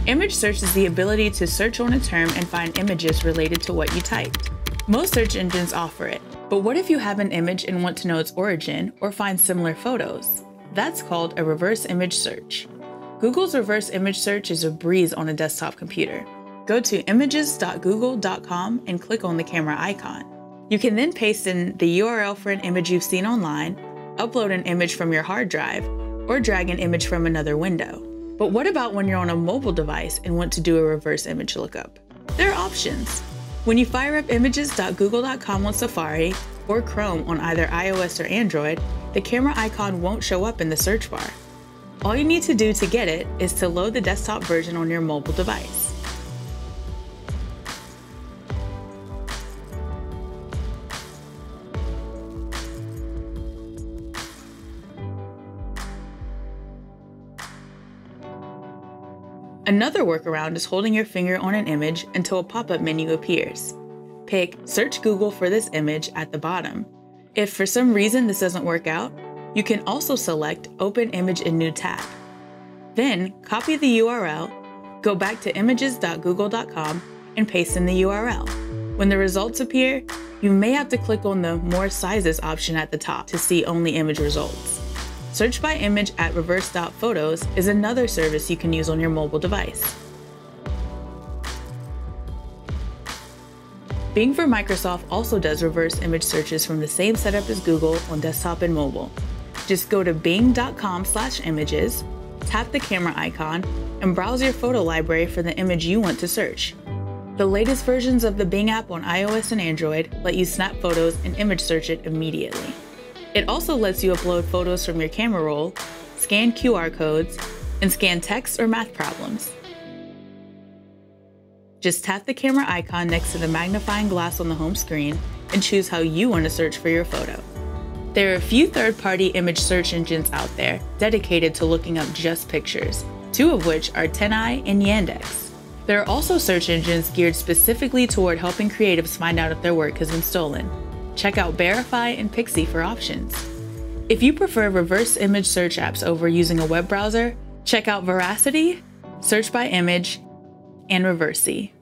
Image search is the ability to search on a term and find images related to what you typed. Most search engines offer it, but what if you have an image and want to know its origin or find similar photos? That's called a reverse image search. Google's reverse image search is a breeze on a desktop computer. Go to images.google.com and click on the camera icon. You can then paste in the URL for an image you've seen online, upload an image from your hard drive, or drag an image from another window. But what about when you're on a mobile device and want to do a reverse image lookup? There are options. When you fire up images.google.com on Safari or Chrome on either iOS or Android, the camera icon won't show up in the search bar. All you need to do to get it is to load the desktop version on your mobile device. Another workaround is holding your finger on an image until a pop-up menu appears. Pick Search Google for this image at the bottom. If for some reason this doesn't work out, you can also select Open Image in New tab. Then copy the URL, go back to images.google.com and paste in the URL. When the results appear, you may have to click on the More Sizes option at the top to see only image results. Search by image at reverse.photos is another service you can use on your mobile device. Bing for Microsoft also does reverse image searches from the same setup as Google on desktop and mobile. Just go to bing.com/images, tap the camera icon, and browse your photo library for the image you want to search. The latest versions of the Bing app on iOS and Android let you snap photos and image search it immediately. It also lets you upload photos from your camera roll, scan QR codes, and scan text or math problems. Just tap the camera icon next to the magnifying glass on the home screen and choose how you want to search for your photo. There are a few third-party image search engines out there dedicated to looking up just pictures, two of which are TinEye and Yandex. There are also search engines geared specifically toward helping creatives find out if their work has been stolen. Check out Verify and Pixie for options. If you prefer reverse image search apps over using a web browser, check out Veracity, Search by Image, and Reversey.